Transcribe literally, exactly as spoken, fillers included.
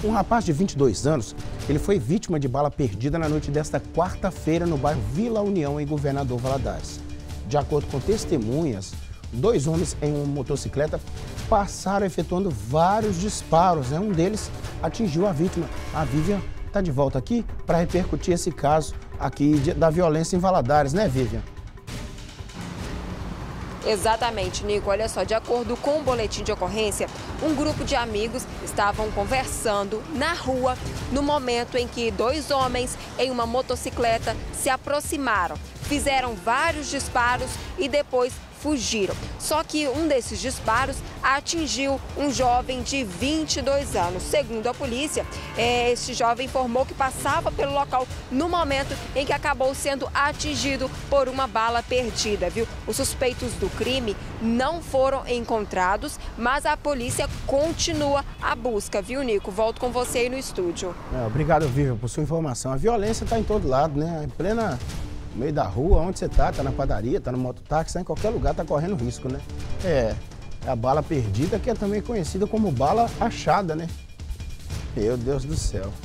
Um rapaz de vinte e dois anos, ele foi vítima de bala perdida na noite desta quarta-feira no bairro Vila União, em Governador Valadares. De acordo com testemunhas, dois homens em uma motocicleta passaram efetuando vários disparos, né? Um deles atingiu a vítima. A Vivian está de volta aqui para repercutir esse caso aqui de, da violência em Valadares, né, Vivian? Exatamente, Nico. Olha só, de acordo com o boletim de ocorrência, um grupo de amigos estavam conversando na rua no momento em que dois homens em uma motocicleta se aproximaram, fizeram vários disparos e depois fugiram. Só que um desses disparos atingiu um jovem de vinte e dois anos. Segundo a polícia, este jovem informou que passava pelo local no momento em que acabou sendo atingido por uma bala perdida, viu? Os suspeitos do crime não foram encontrados, mas a polícia continua a busca, viu, Nico? Volto com você aí no estúdio. É, obrigado, Vivian, por sua informação. A violência está em todo lado, né? Em plena... no meio da rua, onde você tá, tá na padaria, tá no mototáxi, tá em qualquer lugar, tá correndo risco, né? É, é a bala perdida, que é também conhecida como bala achada, né? Meu Deus do céu.